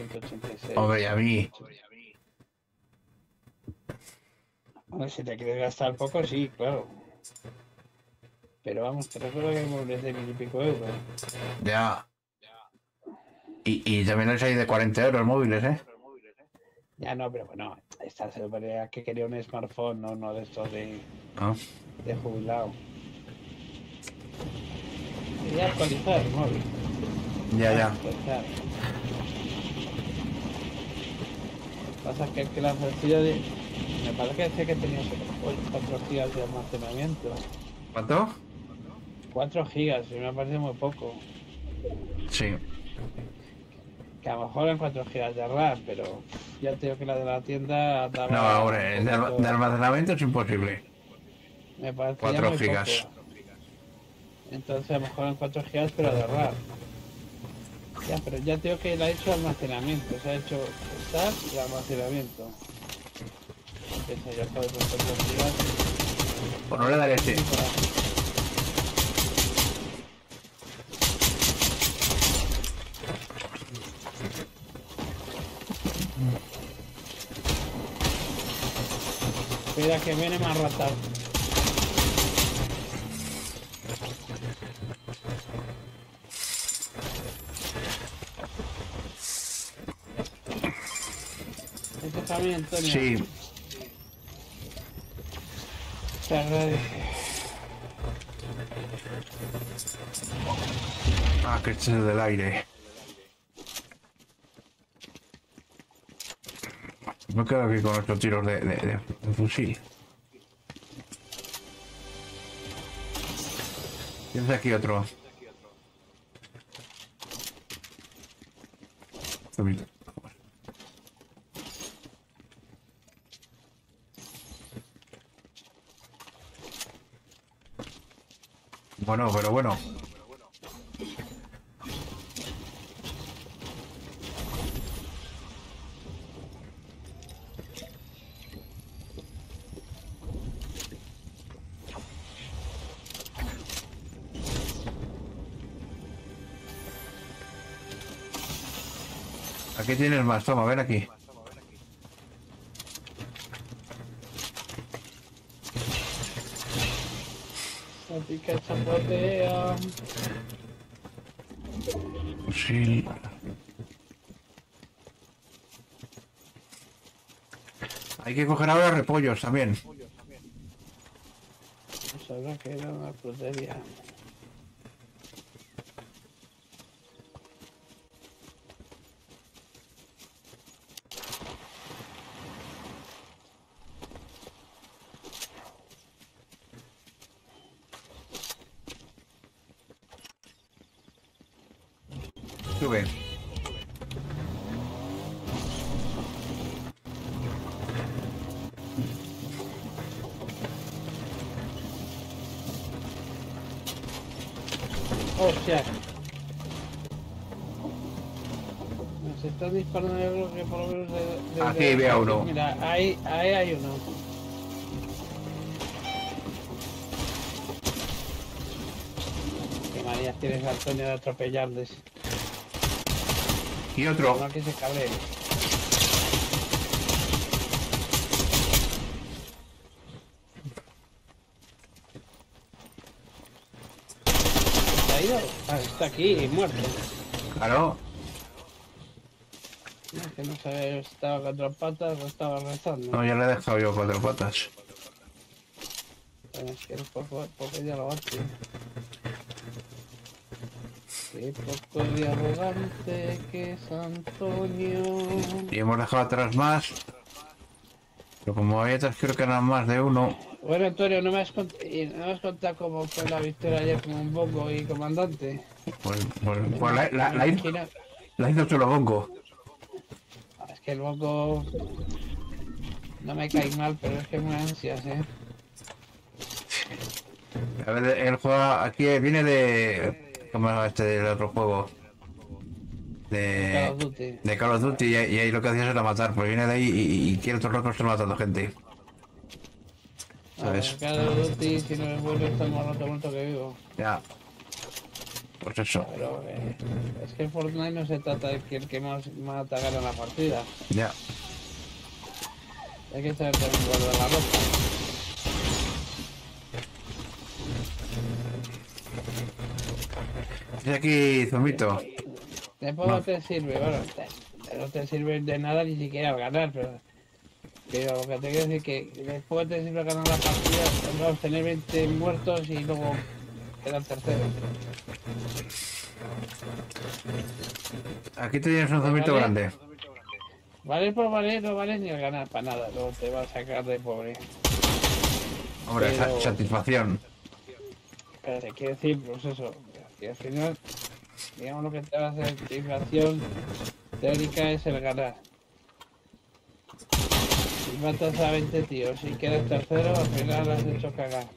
186. Hombre, y a mí. Bueno, si te quieres gastar poco, sí, claro. Pero vamos, te recuerdo que hay móviles de 1000 y pico euros. Ya. Y también les hay de 40 euros móviles, ¿eh? Ya no, pero bueno, esta se vería que quería un smartphone, no uno de estos Ah, de jubilado. Quería actualizar el móvil. ya, ya. Actualizar. Pasa que el que la ofrecía de... Me parece que decía que tenía 4 gigas de almacenamiento. ¿Cuánto? 4 gigas, y me parece muy poco. Sí. Que a lo mejor en 4 gigas de RAM, pero ya te digo que la de la tienda No, daba un hombre, de poquito... almacenamiento es imposible. Me parece ya 4 muy gigas. poco. Entonces a lo mejor en 4 gigas, pero de RAM. Ya, pero ya tengo que le ha hecho almacenamiento, se ha hecho SAT y almacenamiento. Eso ya puede por 4 gigas. Pues no le daré este. Espera que viene más rata. Eso también, Antonio. Sí. Te agradece. Ah, que este es el del aire. Me quedo aquí con 8 tiros de fusil. Tienes aquí otro. Bueno, pero bueno. Aquí tienes más, toma, ven aquí. La pica chapotea. Fusil. Hay que coger ahora repollos también. Pues habrá que ir a una frutería. Sube. ¡Hostia! Nos están disparando, yo creo que por lo menos de Aquí veo uno. Mira, ahí hay uno. Qué manías tienes, Antonio, de atropellarles. Y otro. No que se cabreen. ¿Se ha ido? Ah, está aquí, muerto. Claro. Es que no sabía si estaba con 4 patas o estaba rezando. No, ya le he dejado yo 4 patas. Es que el poco ya lo hace. Qué poco de arrogante que es Antonio. Y hemos dejado atrás más. Pero como hay atrás creo que eran más de uno. Bueno, Antonio, no me has contado cómo fue la victoria ayer con un bongo y comandante. Pues Me imagino... la hizo solo bongo. Es que el bongo no me cae mal, pero es que me ansias, ¿eh? A ver, él juega aquí, viene de... ¿Cómo se llama este del otro juego? Call of Duty. De Call of Duty y ahí lo que hacía era matar. Pues viene de ahí y quiere todo el rato estar matando gente. ¿Sabes? Call of Duty, si no es bueno, está más rato muerto que vivo. Ya. Pues eso. Pero es que Fortnite no se trata de que el que más mata gana la partida. Ya. Hay que saber también guardar la ropa. Dice aquí, Zumito. De poco te sirve, bueno, no te sirve de nada ni siquiera al ganar, pero lo que te quiero decir que después te sirve ganar la partida, vamos a tener 20 muertos y luego quedar tercero. Aquí tienes un Zumito ¿Vale? grande. Vale por valer, no vale ni al ganar para nada, luego te va a sacar de pobre. Hombre, Pero- satisfacción. Pero te quiero decir, pues eso, que al final, digamos lo que te va a hacer satisfacción teórica es el ganar. Si matas a 20 tíos y quedas tercero, al final has hecho cagar.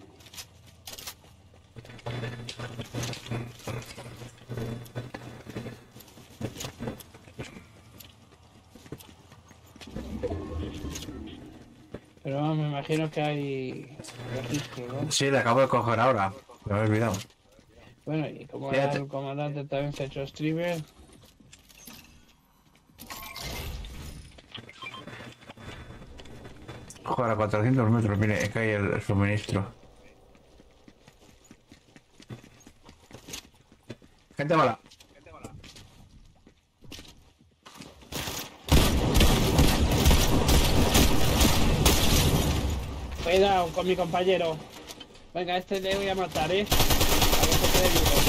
Pero vamos, me imagino que hay registro, ¿no? Sí, le acabo de coger ahora. Me había olvidado. Bueno, y como Fíjate. el comandante también se ha hecho streamer, Joder, a 400 metros, mire, cae el suministro. Gente mala. cuidado con mi compañero. Venga, este le voy a matar, ¿eh? A ver qué te digo.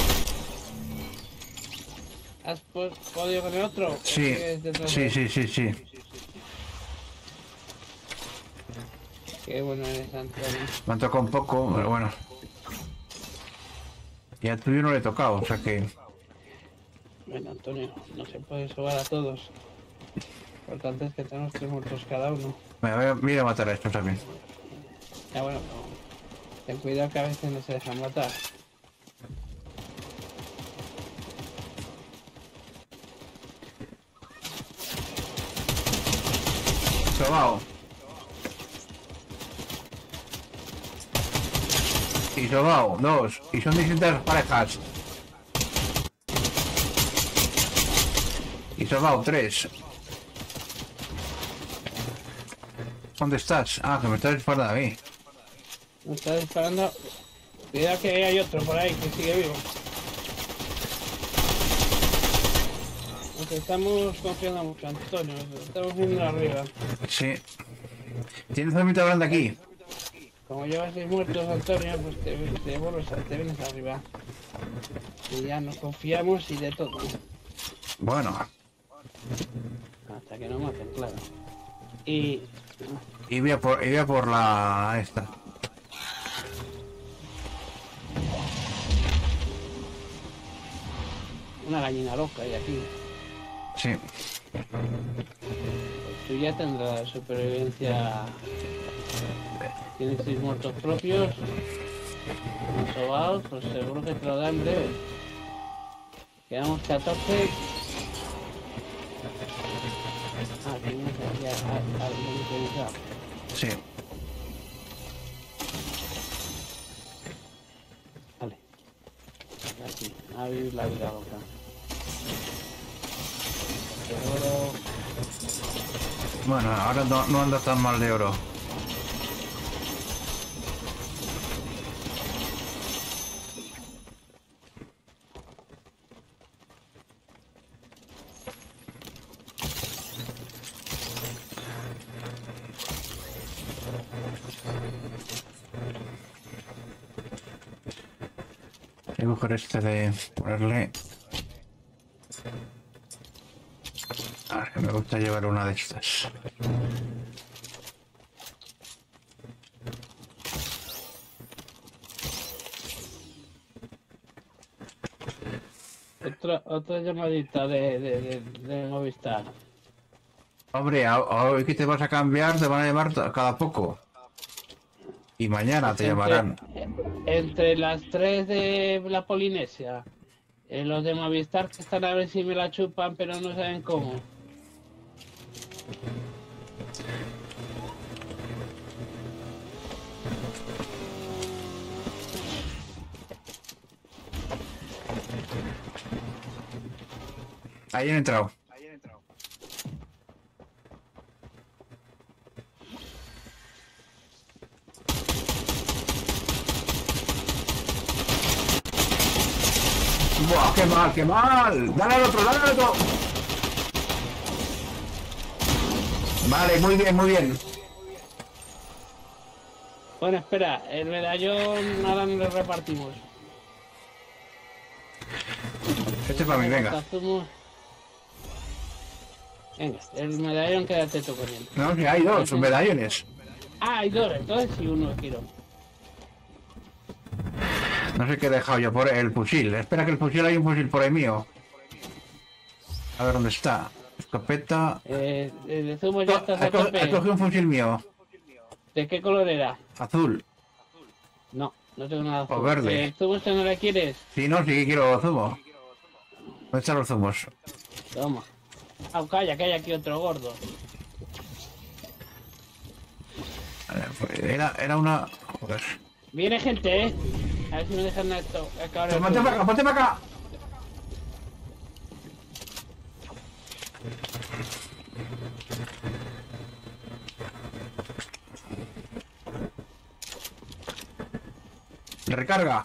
¿Has podido con el otro? ¿O Sí, sigues detrás de sí, él? sí, sí, sí. Qué bueno eres, Antonio. Me han tocado un poco, pero bueno. Y al tuyo no le he tocado, o sea que... Bueno, Antonio, no se puede jugar a todos. Lo importante es que tenemos 3 muertos cada uno. Me voy a matar a estos también. Ya bueno, pero ten cuidado que a veces no se dejan matar. Sobao. Y Sobao, dos. Y son distintas parejas. Y Sobao, tres. ¿Dónde estás? Ah, que me estás disparando a mí. Me está disparando. Cuidado que hay otro por ahí que sigue vivo. Nos estamos confiando mucho, Antonio. Nos estamos viendo arriba. Sí. ¿Tienes un mito grande aquí? Como llevas 6 muertos, Antonio, pues te vienes arriba. Y ya nos confiamos y de todo. Bueno. Hasta que no maten, claro. Y Y voy a por la... esta. una gallina loca hay aquí. Sí. Tú ya tendrás supervivencia. Tienes 6 muertos propios. Sobaos, pues seguro que te lo da en breve. Quedamos 14. Ah, tienes aquí algo utilizado. Sí. Vale. Aquí, a vivir la vida loca. Oro. Bueno, ahora no anda tan mal de oro. Voy a coger este de ponerle... A ver, que me gusta llevar una de estas. Otra llamadita de Movistar. Hombre, hoy que te vas a cambiar te van a llamar cada poco. Y mañana te llamarán. Entre las 3 de la Polinesia, los de Movistar que están a ver si me la chupan, pero no saben cómo. Ahí han entrado. ¡Buah, qué mal, qué mal! ¡Dale al otro, dale al otro! Vale, muy bien, muy bien. Bueno, espera, el medallón ahora no lo repartimos. Este es para mí, venga. Venga, el medallón quédate tú con él. No, que hay dos, son medallones. Ah, hay dos, entonces sí, uno quiero. No sé qué he dejado yo por el fusil. Espera que el fusil, hay un fusil por ahí mío. A ver dónde está. Escopeta. De zumo ya estás a He tope. cogido un fusil mío. ¿De qué color era? Azul. No, no tengo nada azul. O verde. ¿El zumo este no le quieres? Sí, no, sí que quiero zumo. ¿Dónde están los zumos? Toma. Ah, calla, que hay aquí otro gordo. Pues era una... Joder. Viene gente, ¿eh? A ver si me dejan esto. Acabar el Ponte para acá, ponte para acá. Recarga.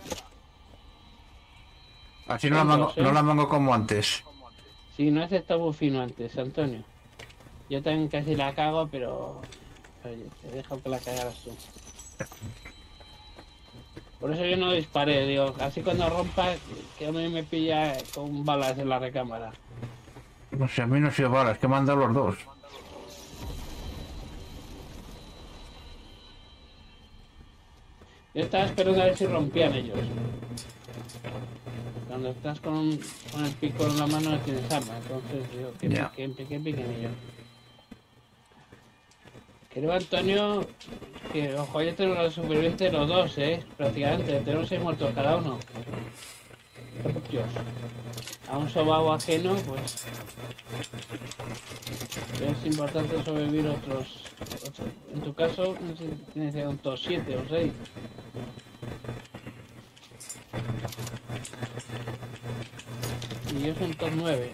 Así no la mango como antes. Sí, no has estado muy fino antes, Antonio. Yo también casi la cago, pero... Oye, te he dejado que la cagaras tú. Por eso yo no disparé, digo, así cuando rompa, que a mí me pilla con balas en la recámara. No sé, a mí no ha sido balas, que me han dado los dos. Yo estaba esperando a ver si rompían ellos. Cuando estás con el pico en la mano no tienes arma, entonces digo, que piquen ellos. Creo, Antonio, que ojo, ya tenemos la supervivencia de los dos, prácticamente, tenemos 6 muertos cada uno. Dios. A un sobao ajeno, pues... Es importante sobrevivir otros... En tu caso, no sé si tienes un top 7 o 6. Y yo soy un top 9.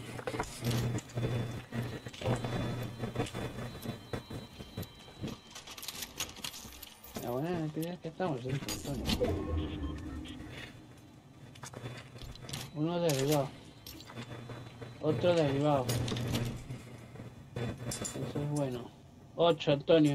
La buena noticia es que estamos dentro, Antonio. Uno derribado. Otro derribado. Eso es bueno. 8, Antonio.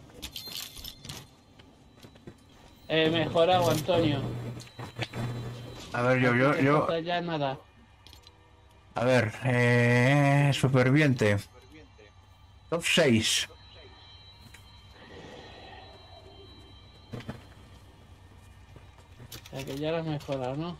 Mejorado, Antonio. A ver, yo... Ya nada. A ver, superviviente. Top 6. O sea que ya lo has mejorado, ¿no?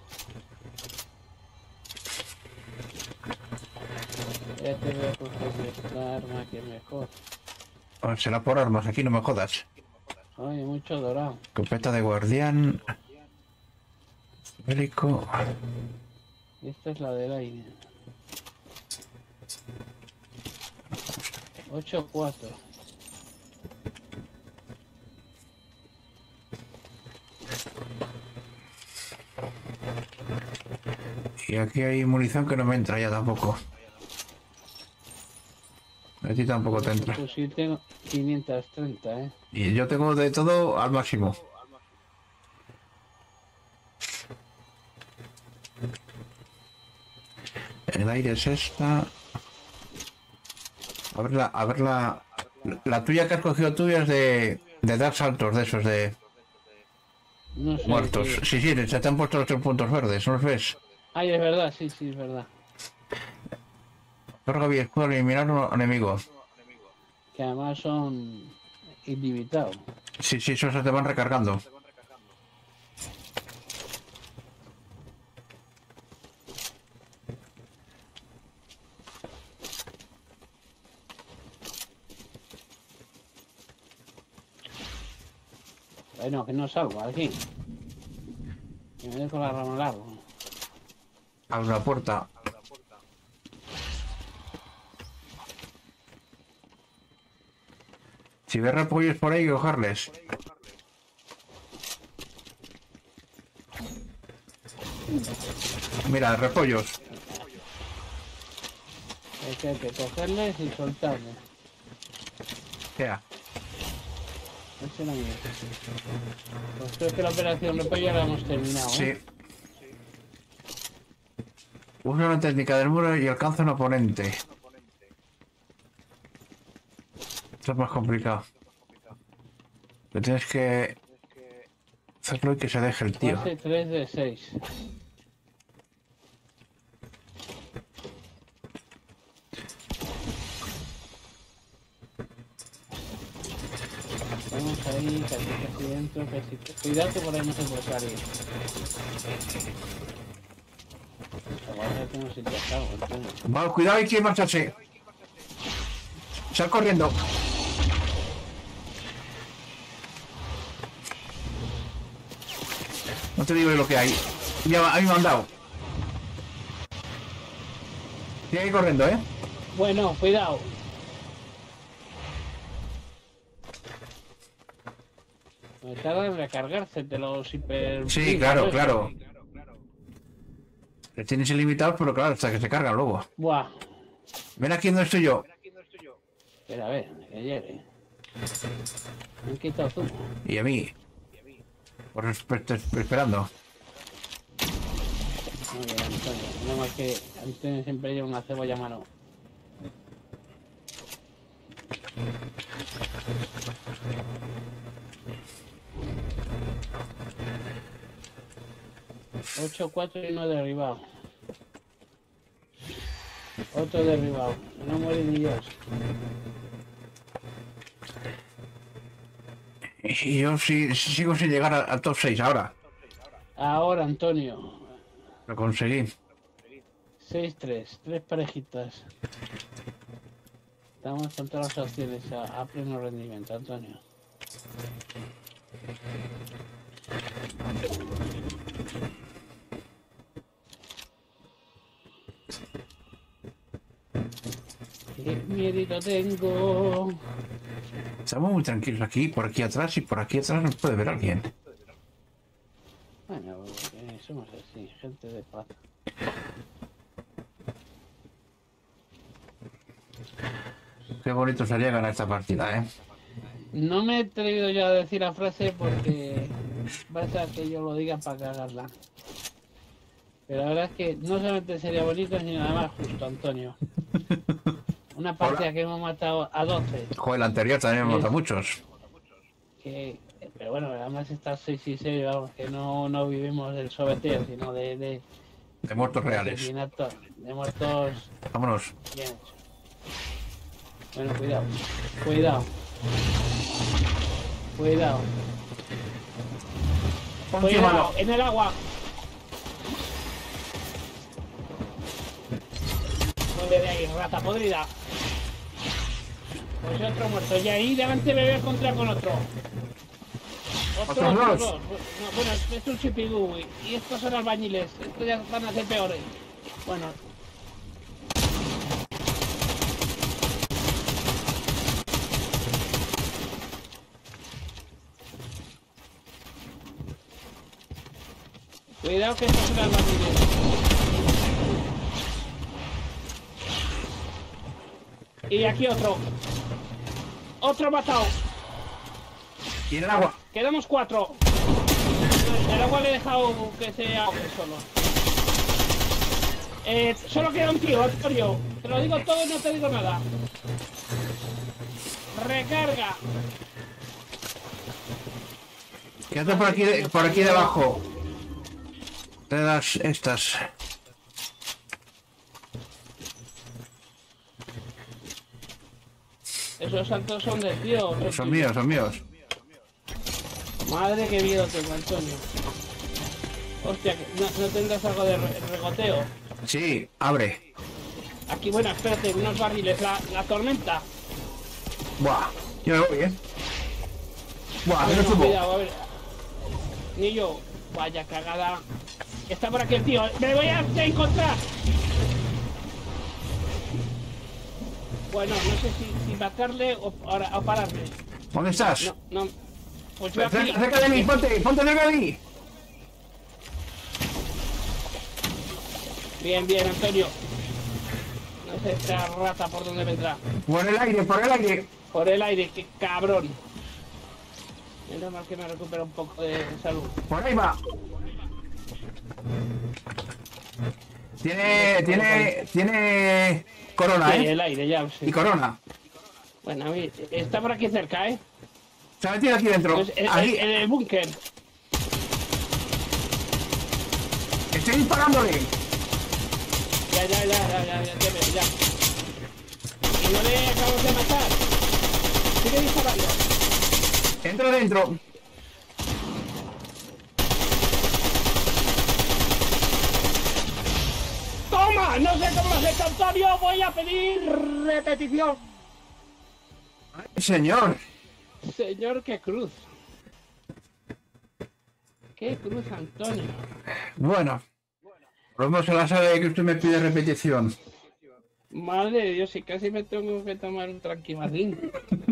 Ya te voy a coger esta arma que es mejor. Será por armas, aquí no me jodas. Oye, mucho dorado. Escopeta de guardián. Bélico. Esta es la del aire. 8-4. Y aquí hay munición que no me entra ya tampoco. A ti tampoco te entra. Pues sí, tengo 530, Y yo tengo de todo al máximo. El aire es esta. A ver la tuya que has cogido tuya es de dar saltos de esos de No sé. muertos. Sí, se te han puesto los 3 puntos verdes, ¿no los ves? Ay, es verdad, sí, es verdad. Carga vía escudo al eliminar un enemigo. Que además son ilimitados. Sí, esos se te van recargando. Bueno, que no salgo aquí. Que me dejo la rama larga. Abre la puerta. Si ves repollos por ahí, cogerles. Mira, repollos. que hay que cogerles y soltarles. ¿Qué? Ese era mío. Pues creo que la operación repello ya la hemos terminado, Sí. ¿eh? Usa una técnica del muro y alcanza un oponente. Esto es más complicado. Pero tienes que hacerlo y que se deje el tío. Fase 3 de 6. Vamos ahí, casi dentro, casi... Cuidado que por ahí no se puede salir. Ahora que no se te acaba, Antonio. Vale, cuidado, hay que marcharse. Sal corriendo. No te digo lo que hay. Ya, a mí me han dado. Tiene que ir corriendo, ¿eh? Bueno, cuidado. Me tarda en recargarse de los hiper... Sí, claro, claro. Le tienes ilimitados, pero claro, hasta que se cargan luego. Buah. Ven aquí donde estoy yo. Espera, a ver, que llegue. Me han quitado zumo. Y a mí. Por esperando. Muy bien, Antonio. Nada más que Antonio siempre lleva una cebolla a mano. Ocho, 4 y uno derribado. Otro derribado. No muere ni Dios. Y yo sigo sin llegar al top 6 ahora. Ahora, Antonio. Lo conseguí. 6-3. 3 parejitas. Estamos con todas las opciones a pleno rendimiento, Antonio. Qué miedito tengo. Estamos muy tranquilos aquí, por aquí atrás y por aquí atrás nos puede ver alguien. Bueno, somos así, gente de paz. Qué bonito sería ganar esta partida, ¿eh? No me he atrevido yo a decir la frase porque va a ser que yo lo diga para cagarla. Pero la verdad es que no solamente sería bonito, sino además justo, Antonio. Una partida que hemos matado a 12. Joder, la anterior también hemos matado muchos. Pero bueno, además está 6 y 6, vamos, que no vivimos del sobeteo, sino de muertos reales. De muertos Vámonos. bien hechos. Bueno, cuidado. Cuidado. Cuidado. Cuidado, en el agua. Mueve de ahí, rata podrida. Pues otro muerto. Y ahí delante me voy a encontrar con otro. Otros dos. No, bueno, es un chipigú y estos son albañiles. Estos ya van a ser peores. Bueno. Cuidado que estos son albañiles. Y aquí otro. Otro matado. ¿Y en el agua? Quedamos 4. El agua le he dejado que se ahogue solo. Solo queda un tío, Antonio. Te lo digo todo y no te digo nada. Recarga. Quédate por aquí debajo. Te das estas. Esos saltos son de tío. Son míos, son míos. Madre que miedo tengo, Antonio. Hostia, ¿no tendrás algo de regoteo? Sí, abre. Aquí, bueno, espérate, unos barriles. La tormenta. Buah, yo me voy, ¿eh? Buah, Bueno, no subo. cuidado, a ver. Ni yo. Vaya cagada. Está por aquí el tío. ¡Me voy a encontrar! Bueno, no sé si matarle o pararme. ¿Dónde estás? No. Pues yo aquí... Cerca de mí, ponte cerca de mí. Bien, Antonio. No esta rata por donde vendrá. Por el aire, por el aire. Por el aire, qué cabrón. Menos mal que me recupera un poco de salud. Por ahí va. Tiene corona, Sí, ¿eh? el aire, ya, sí. Y corona. Bueno, está por aquí cerca, ¿eh? Se ha metido aquí dentro. Pues, Aquí. en el búnker. Estoy disparándole. Ya te veo, ya. Y no le acabamos de matar. Sigue disparando. Entro dentro. ¡Toma! No sé cómo lo has hecho, Antonio. Voy a pedir repetición. Ay, señor. Señor, qué cruz. Qué cruz, Antonio. Bueno. Volvemos a la sala de que usted me pide repetición. Madre de Dios, si casi me tengo que tomar un tranquimacín.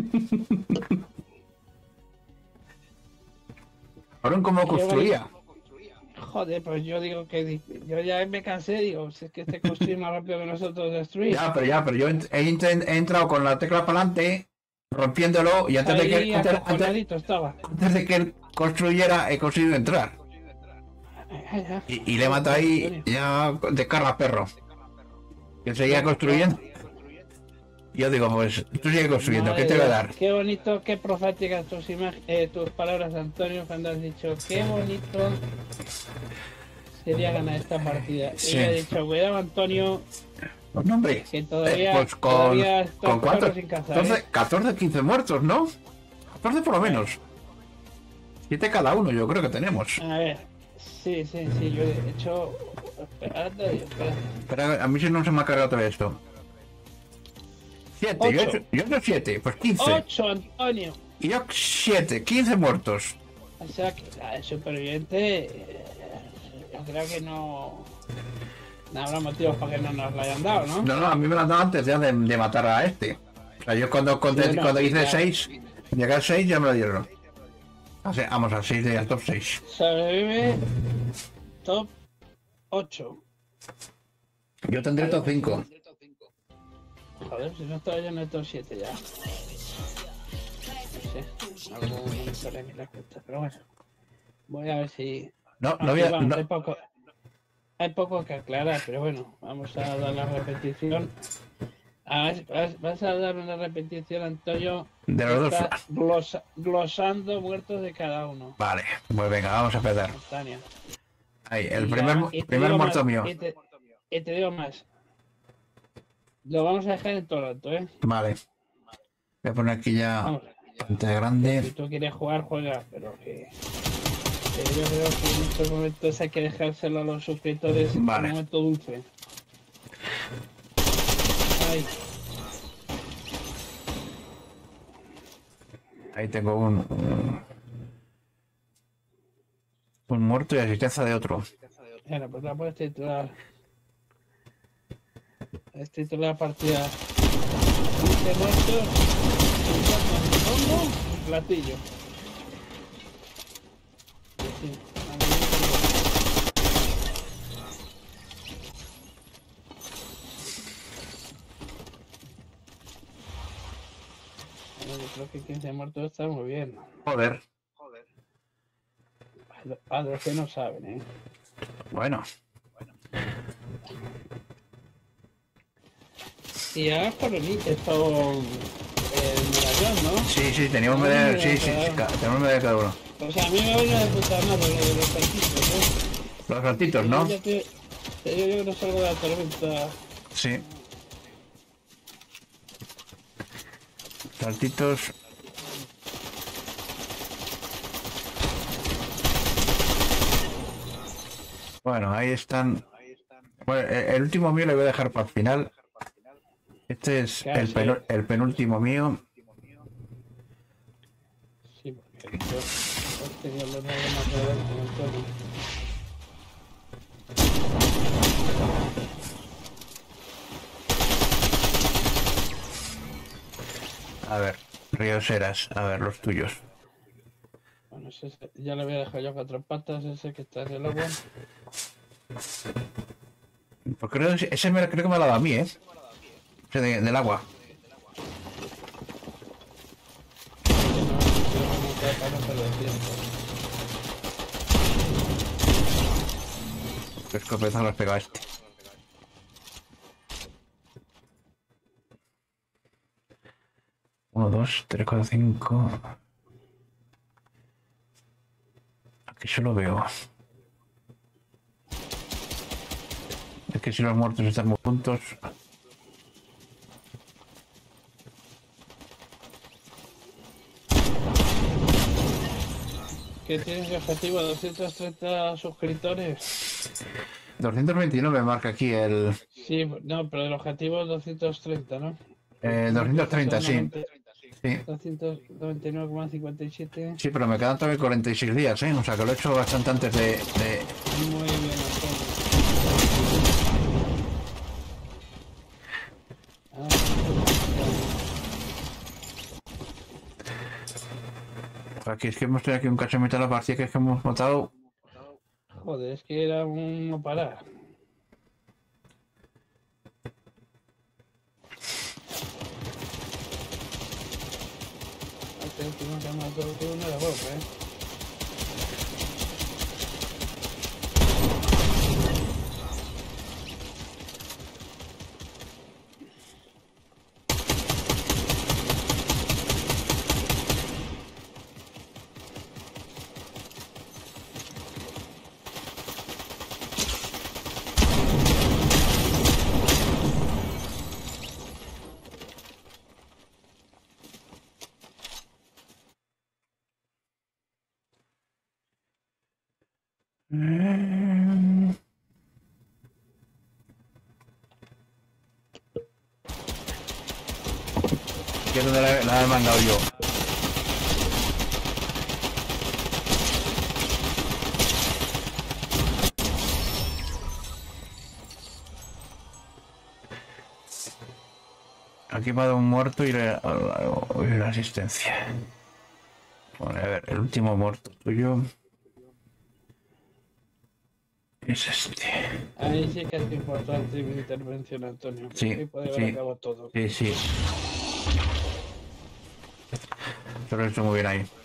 Ahora cómo construía. Joder, pues yo digo que yo ya me cansé, digo, si es que este construye más rápido que nosotros destruir. Pero yo he entrado con la tecla para adelante, rompiéndolo, y antes de que antes de que él construyera, he conseguido entrar. Y le mato ahí ya de carga perro. Que seguía construyendo. Y yo digo, pues tú sigue construyendo, ¿qué te voy a dar? Qué bonito, qué proféticas tus palabras, Antonio, cuando has dicho, qué bonito sería ganar esta partida. Sí. Y he dicho, cuidado, Antonio, Pues no, hombre. que todavía, Pues todavía ¿con cuántos? sin cazar, 14, 15 muertos, ¿no? 14 por lo menos. 7 cada uno, yo creo que tenemos. A ver, sí, yo he hecho... Espérate. Pero a mí si no se me ha cargado todo esto. 7, yo he hecho 7, pues 15. 8, Antonio. Y yo 7, 15 muertos. O sea que el superviviente, yo creo que no habrá motivos para que no nos lo hayan dado, ¿no? No, a mí me lo han dado antes ya de matar a este. O sea, yo cuando hice 6, llegué al 6 ya me lo dieron. O sea, vamos al 6 al top 6. Sobrevive top 8. Yo tendré top 5. Joder, si no estaba yo en el top 7 ya. No sé, algo historia que la cuesta, pero bueno. Voy a ver si... No voy a... Vamos, No. hay poco que aclarar, pero bueno, vamos a dar la repetición. Vas a dar una repetición, Antonio, de los dos. Glosando muertos de cada uno. Vale, pues venga, vamos a empezar. Antonio. Ahí, el primer muerto más, mío. Y te digo más. Lo vamos a dejar en todo alto, ¿eh? Vale. Voy a poner aquí ya Vamos. pantalla grande. Si tú quieres jugar, juega, pero que yo creo que en estos momentos hay que dejárselo a los suscriptores en Vale. un momento dulce. Ay. Ahí tengo un muerto y asistencia de otro. Bueno, pues la puedes titular. Es titular partida. 15 muertos. Un platillo. Sí, yo creo que 15 muertos está muy bien. Joder. A los que no saben, ¿eh? Bueno. Y ahora coronita esto el medallón, ¿no? Sí, teníamos medalla. Sí, tenemos medalla cada uno. O sea, a mí me van a disfrutar más de los saltitos, ¿eh? Los saltitos, ¿no? Yo que no salgo de la tormenta. Sí. Saltitos. Bueno, ahí están. Bueno, el último mío lo voy a dejar para el final. Este es el penúltimo mío. Sí, porque yo he tenido los nueve más de ver con Antonio. A ver, Ríos Eras, a ver, los tuyos. Bueno, ya le voy a dejar yo 4 patas, ese que está en el agua. Pues ese creo que me lo ha dado a mí, ¿eh? del agua. ¿Qué escopetazo le has pegado a este? Uno, dos, tres, cuatro, cinco. Aquí solo veo. Es que si los muertos estamos juntos. ¿Qué tienes de objetivo? 230 suscriptores. 229 marca aquí el... Sí, no, pero el objetivo es 230, ¿no? 230, sí. Sí. 299,57. Sí, pero me quedan todavía 46 días, ¿eh? O sea que lo he hecho bastante antes de... Muy bien, Antonio. Aquí es que hemos tenido aquí un cacho de mitad de la partida que es que hemos matado... Joder, es que era un no parar. Tengo que llamar todo una de boca, Que es donde la he mandado yo. Aquí me ha dado un muerto y la asistencia. Bueno, a ver, el último muerto tuyo es este. Ahí sí que es importante mi intervención, Antonio. Sí, Ahí puede llevar a cabo todo. Sí, sí. Lo he hecho muy bien ahí.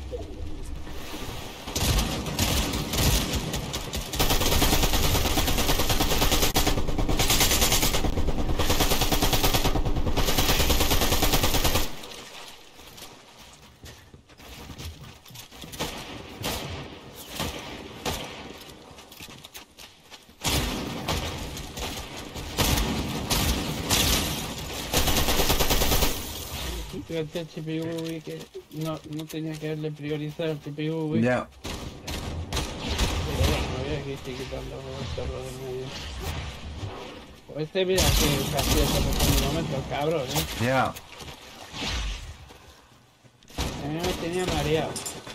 Fíjate el CPU que no tenía que haberle priorizado el CPU. Ya. Pero bueno, voy aquí estoy quitando esto de medio. Pues este mira que casi está pasando un momento, el cabrón, Ya. A mí me tenía mareado.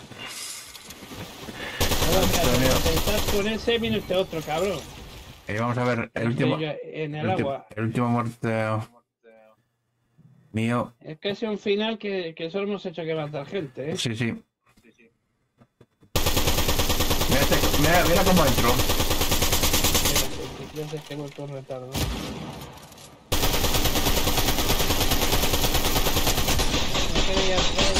Estás con ese, viene este otro, cabrón. Vamos a ver, el último... En el agua. El último muerto... mío. Es que es un final que solo hemos hecho que matar gente, ¿eh? Sí, sí. Mira cómo entró. Espérate, que he vuelto retardo. No quería entrar.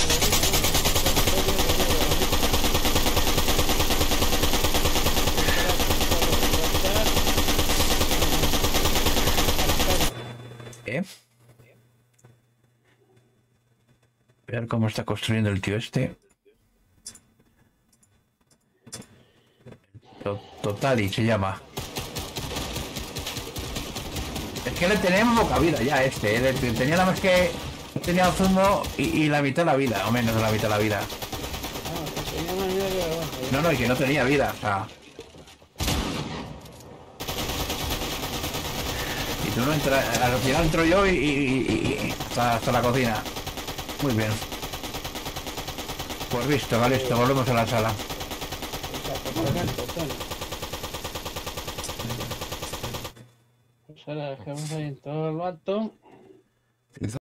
Ver cómo está construyendo el tío este. Totali se llama. Es que le tenemos poca vida ya a este. Tenía nada más que... Tenía zumo y la mitad de la vida, o menos de la mitad de la vida. No, y que no tenía vida, o sea... Y tú no entras... Al final entro yo y hasta la cocina. Muy bien. Pues listo, vale, listo, volvemos a la sala. Pues ahora dejamos ahí en todo lo alto.